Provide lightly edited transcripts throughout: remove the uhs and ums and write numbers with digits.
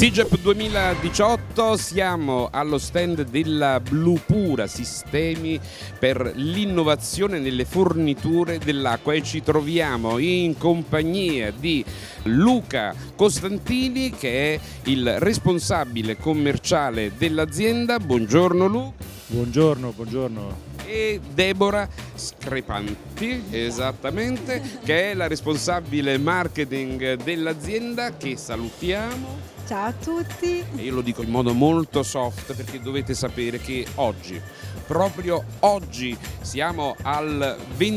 SIGEP 2018, siamo allo stand della Blupura, sistemi per l'innovazione nelle forniture dell'acqua, e ci troviamo in compagnia di Luca Costantini, che è il responsabile commerciale dell'azienda. Buongiorno Luca. Buongiorno, buongiorno. E Deborah Screpanti, esattamente, che è la responsabile marketing dell'azienda, che salutiamo. Ciao a tutti. E io lo dico in modo molto soft perché dovete sapere che oggi, proprio oggi, siamo al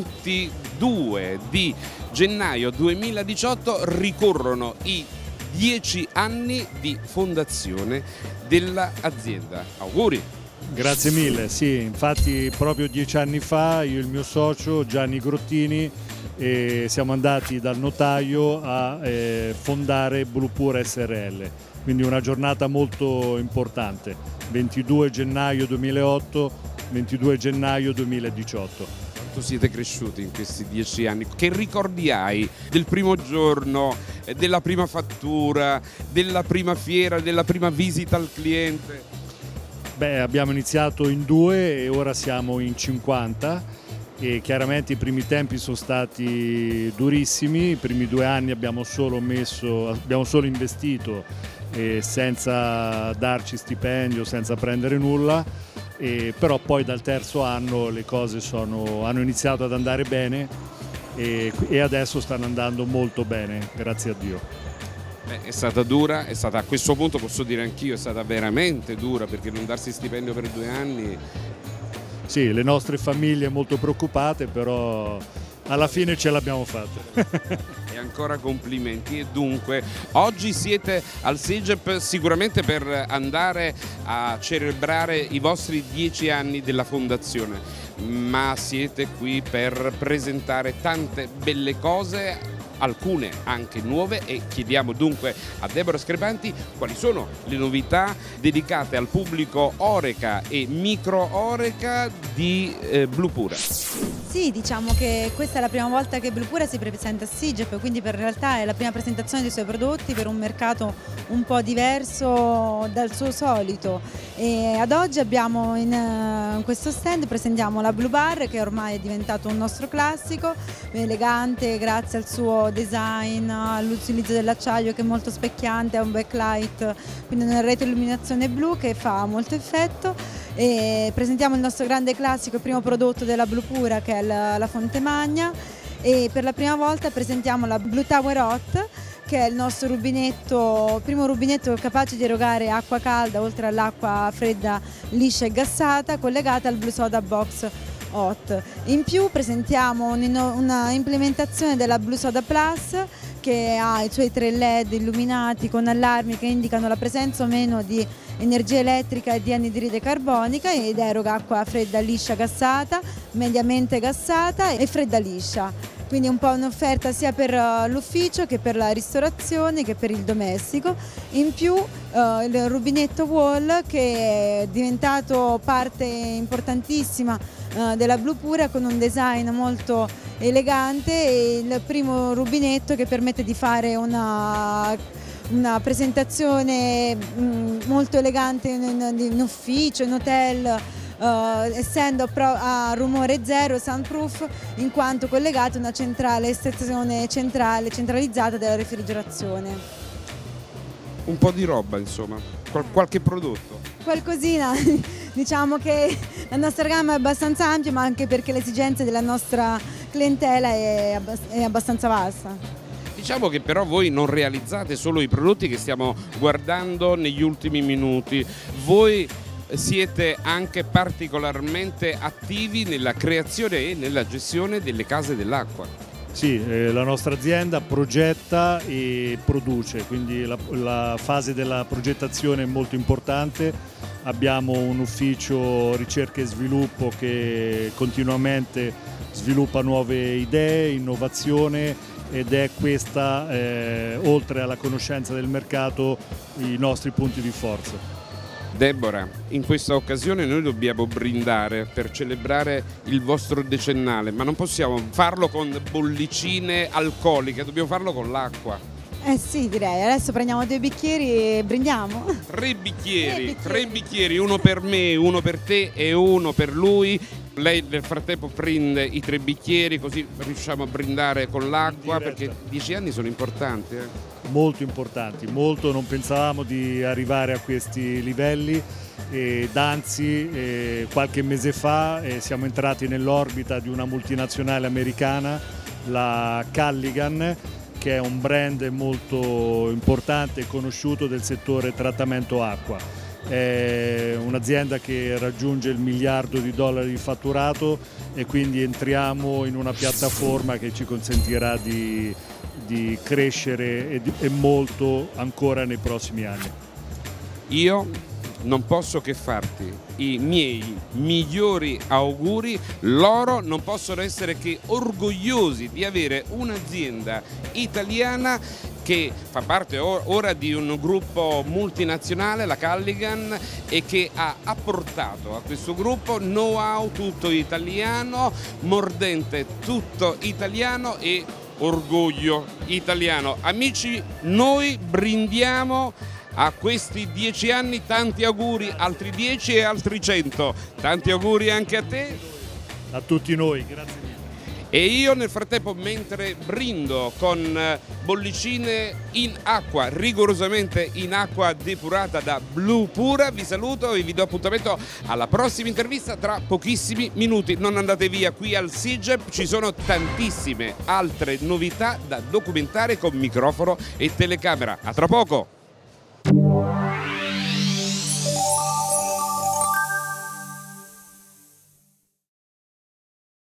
22 di gennaio 2018, ricorrono i 10 anni di fondazione dell'azienda. Auguri! Grazie mille, sì, infatti proprio 10 anni fa io e il mio socio Gianni Grottini siamo andati dal notaio a fondare Blupura SRL, quindi una giornata molto importante, 22 gennaio 2008, 22 gennaio 2018. Quanto siete cresciuti in questi 10 anni? Che ricordi hai del primo giorno, della prima fattura, della prima fiera, della prima visita al cliente? Beh, abbiamo iniziato in 2 e ora siamo in 50 e chiaramente i primi tempi sono stati durissimi. I primi 2 anni abbiamo solo investito senza darci stipendio, senza prendere nulla, però poi dal terzo anno le cose hanno iniziato ad andare bene e adesso stanno andando molto bene, grazie a Dio. È stata dura, è stata, a questo punto posso dire anch'io, è stata veramente dura, perché non darsi stipendio per 2 anni... Sì, le nostre famiglie molto preoccupate, però alla fine ce l'abbiamo fatta. E ancora complimenti. E dunque, oggi siete al SIGEP sicuramente per andare a celebrare i vostri 10 anni della fondazione, ma siete qui per presentare tante belle cose, alcune anche nuove, e chiediamo dunque a Deborah Screpanti quali sono le novità dedicate al pubblico Oreca e micro Oreca di Blupura. Sì, diciamo che questa è la prima volta che Blupura si presenta a SIGEP, quindi in realtà è la prima presentazione dei suoi prodotti per un mercato un po' diverso dal suo solito. E ad oggi abbiamo in questo stand presentiamo la Blue Bar, che ormai è diventato un nostro classico, elegante grazie al suo design, all'utilizzo dell'acciaio che è molto specchiante, ha un backlight, quindi una retroilluminazione blu che fa molto effetto. E presentiamo il nostro grande classico, il primo prodotto della Blupura, che è la Fonte Magna, e per la prima volta presentiamo la Blue Tower Hot, che è il nostro rubinetto, primo rubinetto capace di erogare acqua calda oltre all'acqua fredda, liscia e gassata, collegata al Blue Soda Box Hot. In più presentiamo una implementazione della Blue Soda Plus, che ha i suoi 3 LED illuminati con allarmi che indicano la presenza o meno di energia elettrica e di anidride carbonica, ed eroga acqua fredda liscia gassata, mediamente gassata e fredda liscia. Quindi un po' un'offerta sia per l'ufficio che per la ristorazione che per il domestico. In più il rubinetto wall, che è diventato parte importantissima della Blupura, con un design molto elegante, e il primo rubinetto che permette di fare una presentazione molto elegante in ufficio, in hotel, essendo a rumore zero, soundproof, in quanto collegato a una stazione centralizzata della refrigerazione. Un po' di roba, insomma, qualche prodotto. Qualcosina, diciamo che la nostra gamma è abbastanza ampia, ma anche perché le esigenze della nostra clientela è abbastanza vasta. Diciamo che però voi non realizzate solo i prodotti che stiamo guardando negli ultimi minuti, voi siete anche particolarmente attivi nella creazione e nella gestione delle case dell'acqua. Sì, la nostra azienda progetta e produce, quindi la fase della progettazione è molto importante. Abbiamo un ufficio ricerca e sviluppo che continuamente sviluppa nuove idee, innovazione, ed è questa, oltre alla conoscenza del mercato, i nostri punti di forza. Deborah, in questa occasione noi dobbiamo brindare per celebrare il vostro decennale, ma non possiamo farlo con bollicine alcoliche, dobbiamo farlo con l'acqua. Eh sì, direi. Adesso prendiamo 2 bicchieri e brindiamo. 3 bicchieri, uno per me, uno per te e uno per lui. Lei nel frattempo prende i 3 bicchieri, così riusciamo a brindare con l'acqua, perché 10 anni sono importanti. Molto importanti, molto, non pensavamo di arrivare a questi livelli ed anzi qualche mese fa siamo entrati nell'orbita di una multinazionale americana, la Culligan, che è un brand molto importante e conosciuto del settore trattamento acqua. È un'azienda che raggiunge il $1 miliardo di fatturato e quindi entriamo in una piattaforma che ci consentirà di crescere e molto ancora nei prossimi anni. Io non posso che farti i miei migliori auguri, loro non possono essere che orgogliosi di avere un'azienda italiana che fa parte ora di un gruppo multinazionale, la Culligan, e che ha apportato a questo gruppo know-how tutto italiano, mordente tutto italiano e orgoglio italiano. Amici, noi brindiamo a questi 10 anni, tanti auguri, altri 10 e altri 100. Tanti auguri anche a te. A tutti noi, grazie mille. E io nel frattempo, mentre brindo con bollicine in acqua, rigorosamente in acqua depurata da Bluepura, vi saluto e vi do appuntamento alla prossima intervista tra pochissimi minuti. Non andate via, qui al SIGEP ci sono tantissime altre novità da documentare con microfono e telecamera. A tra poco!